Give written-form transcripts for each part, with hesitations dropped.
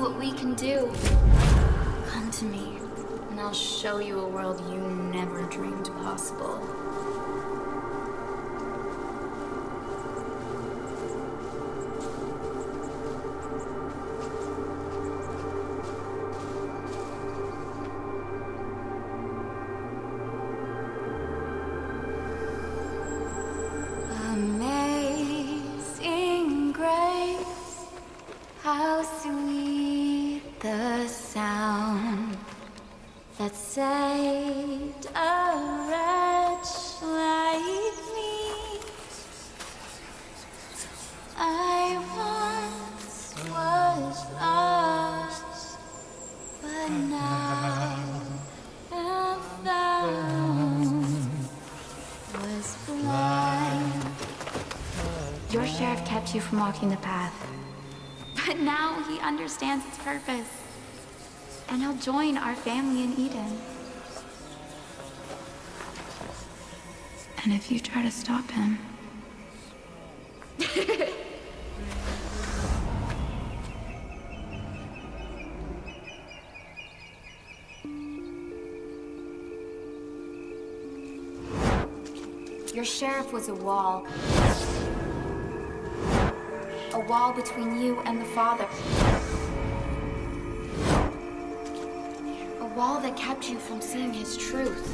what we can do. Come to me, and I'll show you a world you never dreamed possible. Amazing grace, how sweet the sound that saved a wretch like me. I once was lost, but now am found. Was blind. Your sheriff kept you from walking the path, but now he understands its purpose. And he'll join our family in Eden. And if you try to stop him... Your sheriff was a wall. A wall between you and the Father. A wall that kept you from seeing his truth.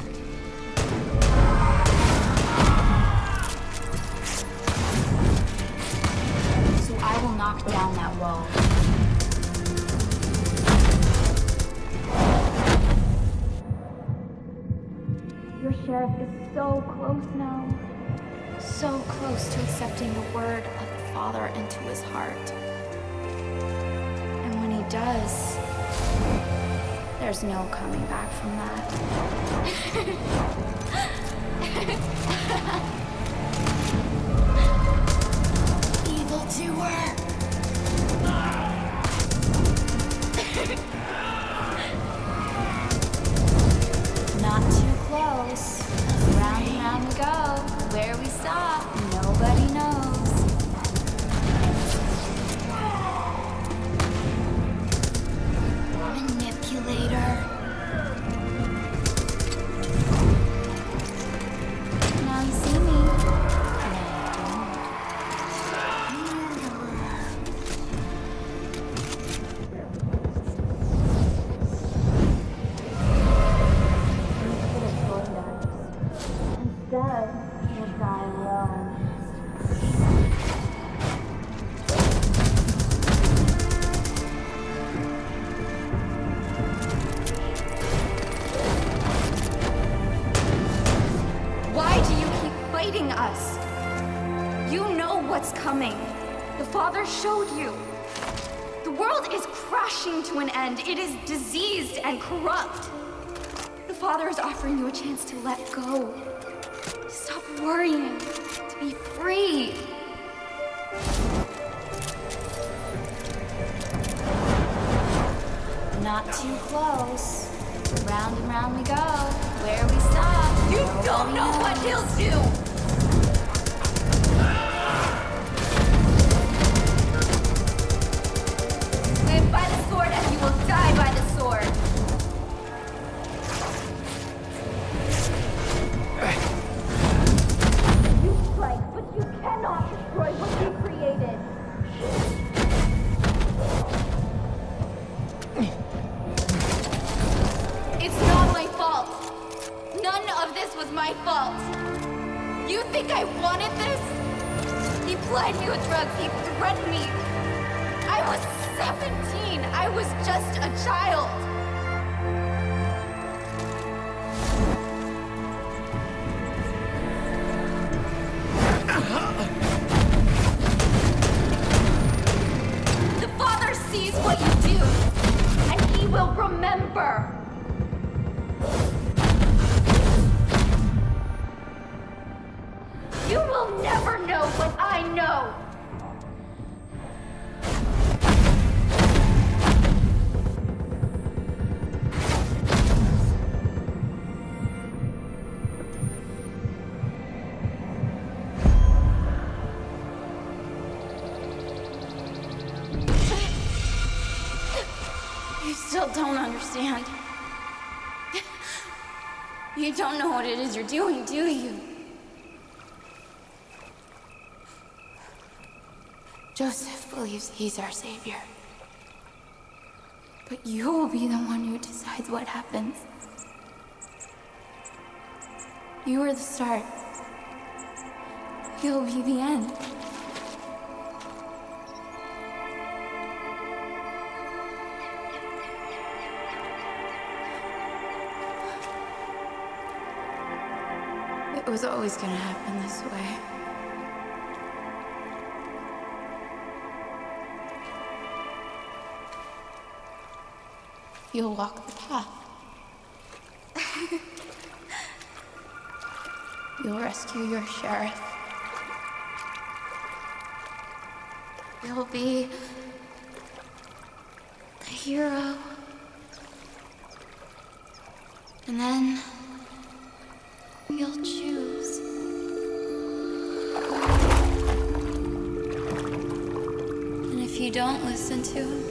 So I will knock down that wall. Your sheriff is so close now. So close to accepting the word of the Father into his heart. And when he does, there's no coming back from that. Evildoer! Not too close. Round and round we go. Where we stop, nobody knows. Manipulator. Now you see me. Instead, you'll die alone. Why do you keep fighting us? You know what's coming. The Father showed you. The world is crashing to an end. It is diseased and corrupt. The Father is offering you a chance to let go. Stop worrying. To be free. Not too close. Round and round we go. Where we stop. You don't know what he'll do! Live by the sword and you will die by the sword. You strike, but you cannot destroy what he created. It's not my fault. None of this was my fault. You think I wanted this? He plied me with drugs. He threatened me. I was 17. I was just a child. The Father sees what you do, and he will remember. You will never know what I know. don't understand. You don't know what it is you're doing, do you? Joseph believes he's our savior. But you will be the one who decides what happens. You are the start. You'll be the end. It was always gonna happen this way. You'll walk the path. You'll rescue your sheriff. You'll be a hero. And then you'll choose. And if you don't listen to him,